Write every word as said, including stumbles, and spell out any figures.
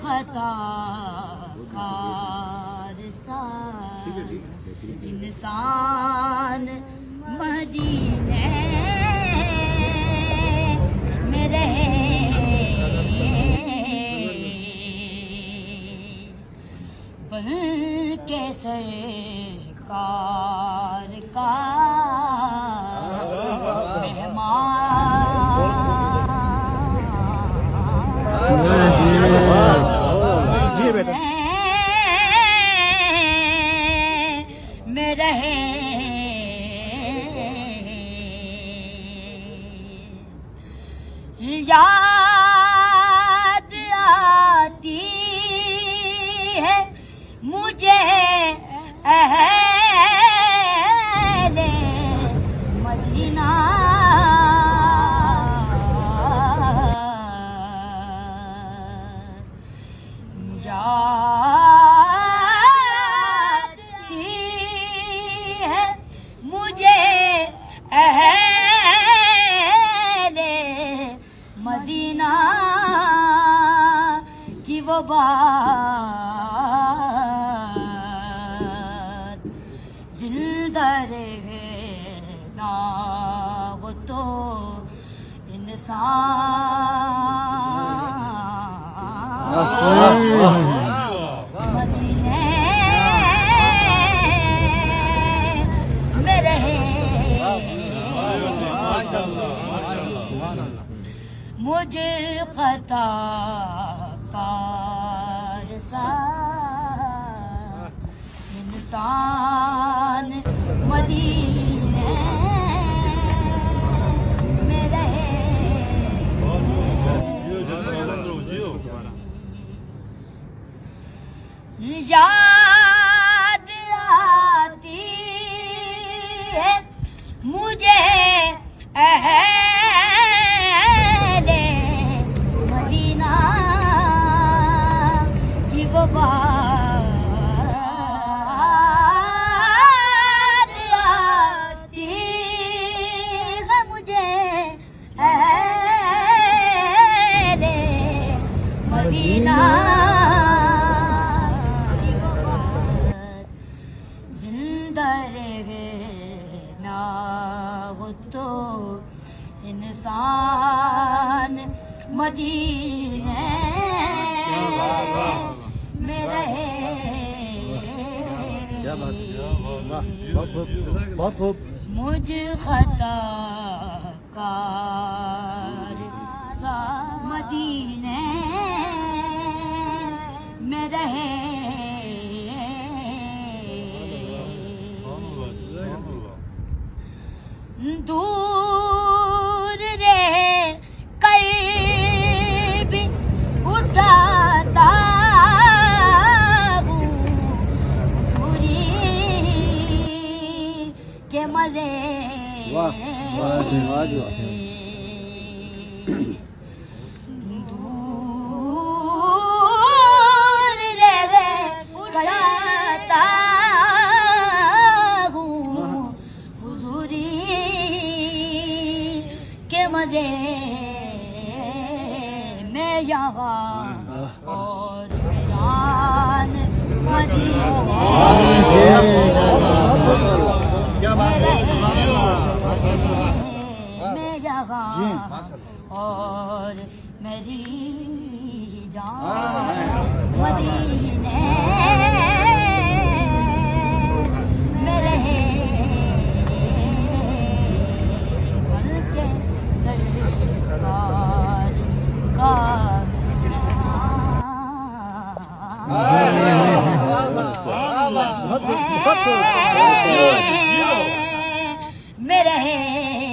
खता कार सा इंसान मदीने में रहे बन के सरकार का में रहे याद आती है मुझे अहले मदीना याद है मुझे अहले मदीना की वो बात जिंदा रहे ना वो तो इंसान मदीने में रहे मुझे खता कार सा इंसान मदीने में रहे याद आती है मुझे अहले मदीना की वो बात आती है मुझे अहले मदीना तो इंसान मदीने में रहे मुझ खता कार सा मदीने में रहे दूर रे कई भी उठाता हूँ सूरी के मजे दूर रे उठाता मजे में यहाँ और जान मदीने में यहाँ और मेरी जान मदीने में रहे में रहे